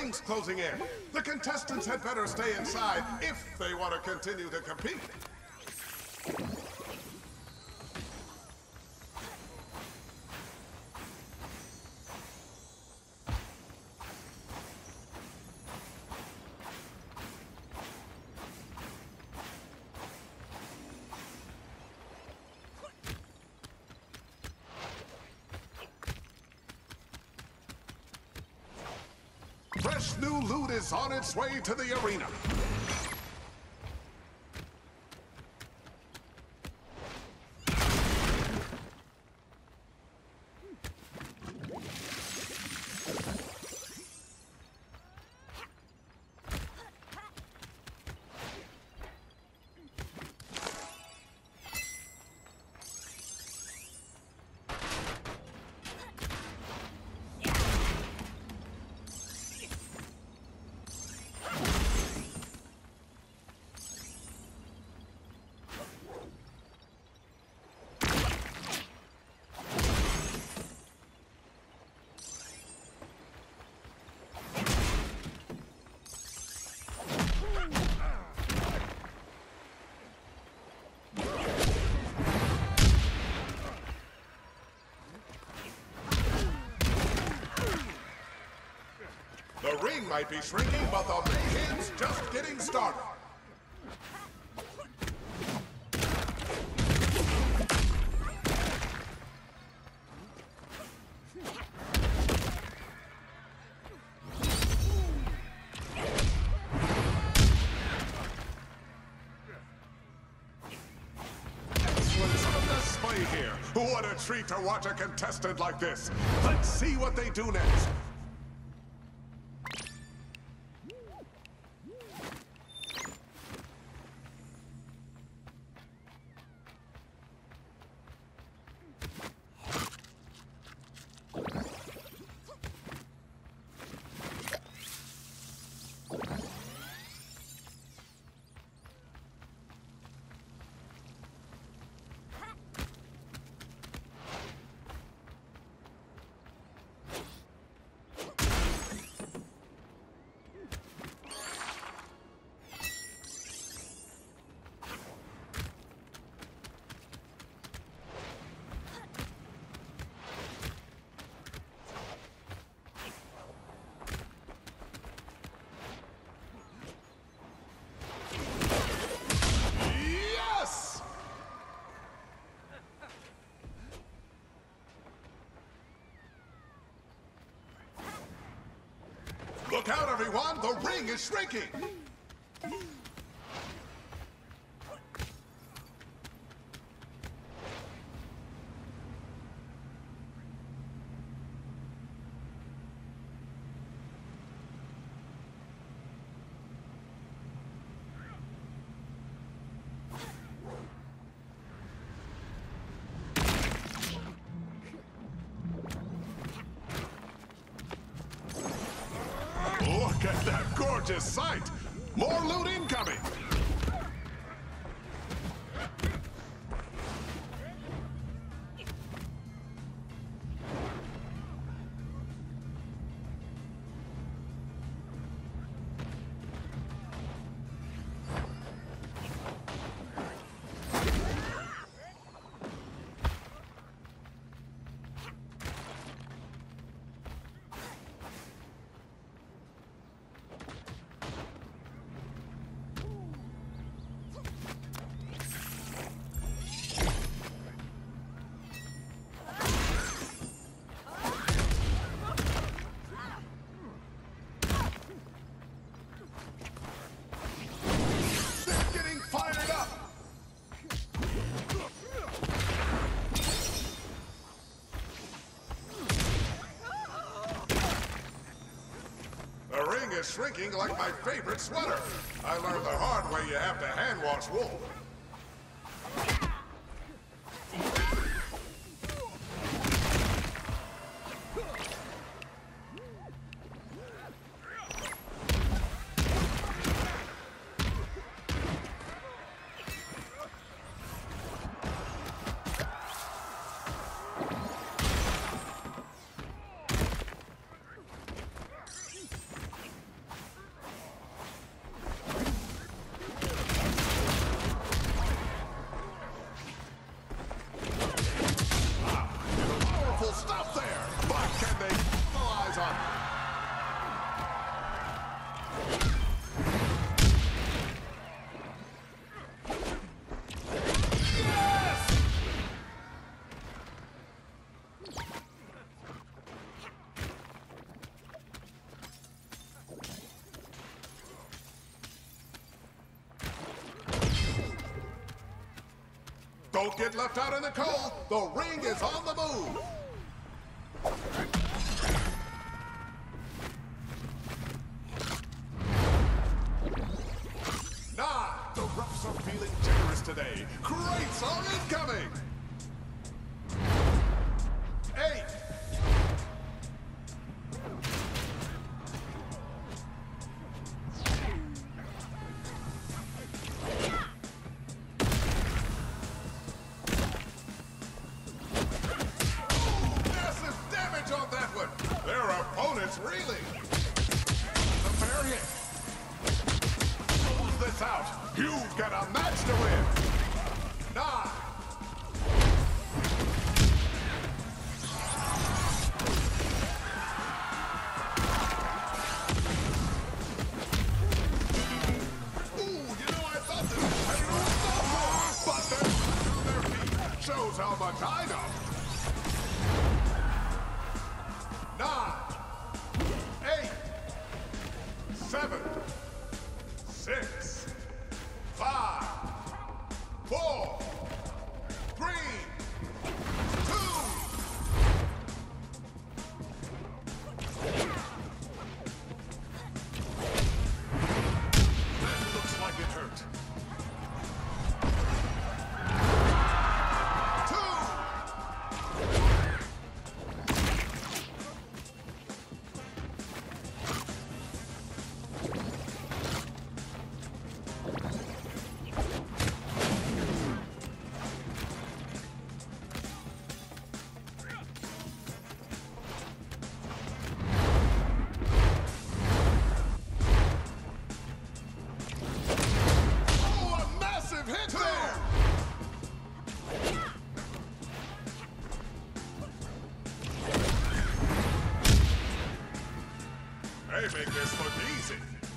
ring's closing in. The contestants had better stay inside if they want to continue to compete. Fresh new loot is on its way to the arena. The ring might be shrinking, but the mayhem's just getting started. Excellent display here. What a treat to watch a contestant like this. Let's see what they do next. Look out, everyone! The ring is shrinking! Look at that gorgeous sight! More loot incoming! Is shrinking like my favorite sweater. I learned the hard way you have to hand wash wool. Don't get left out in the cold. The ring is on the move. The roughs are feeling generous today. Great song incoming! 8. Massive damage on that one! Their opponent's reeling! The fair hit! Close this out! You've got a match to win! 9. Shows how much I know. 9, 8, 7, 6, 5, 4, 3, 2. That looks like it hurt. They make this look easy.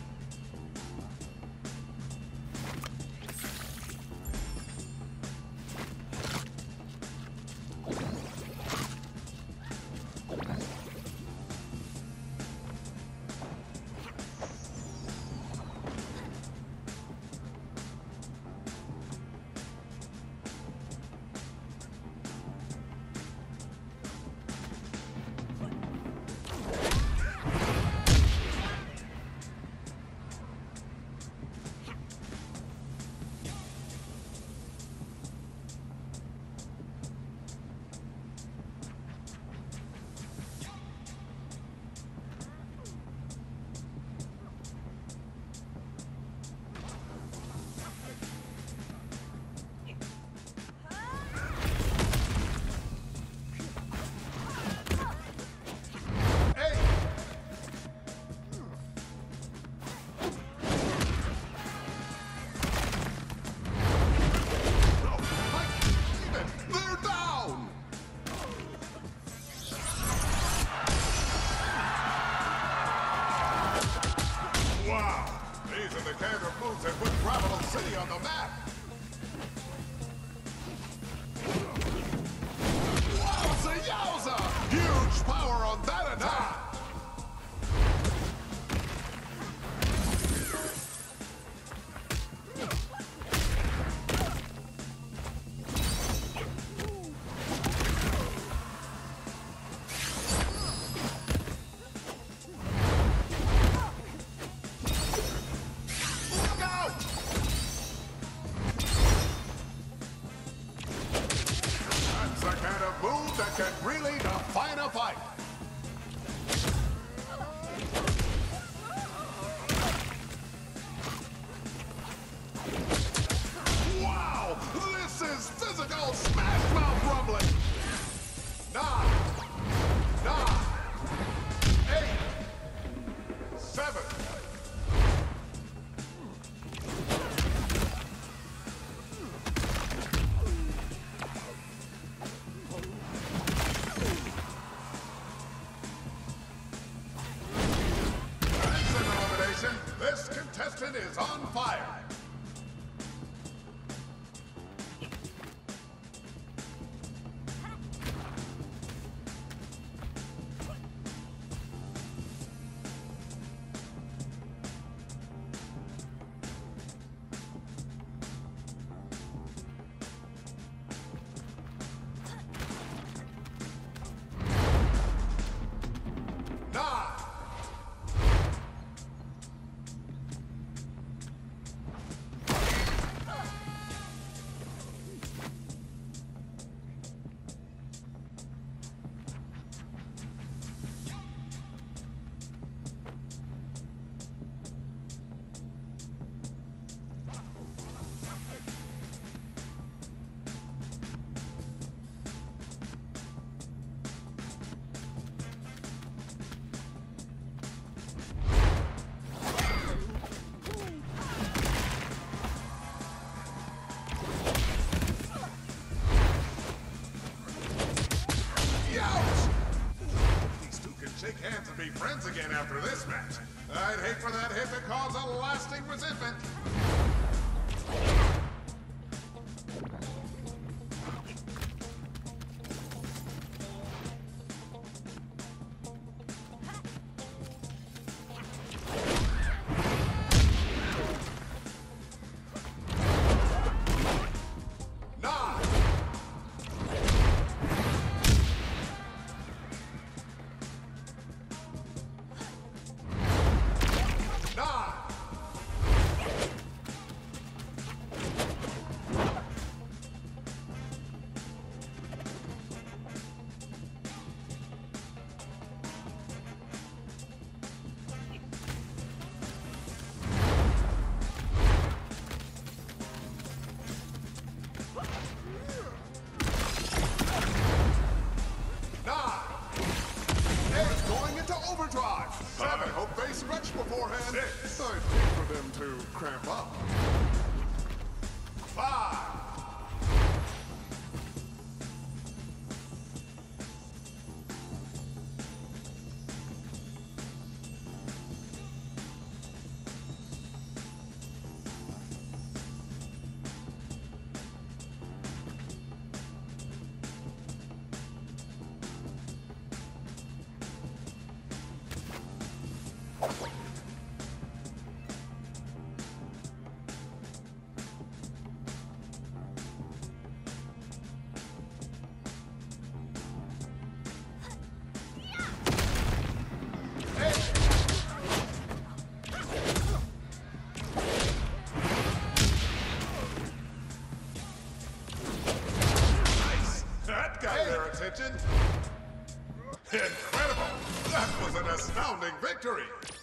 And put Gravel City on the map. Wowza yowza! Huge power on that attack! Move that can really define a fight. Wow! This is physical smash mouth rumbling. 9, 8, 7. This contestant is on fire. be friends again after this match. I'd hate for that hit to cause a lasting resentment. I hope they stretch beforehand. 6. I'd hate for them to cramp up. 5. Their attention. Incredible! That was an astounding victory!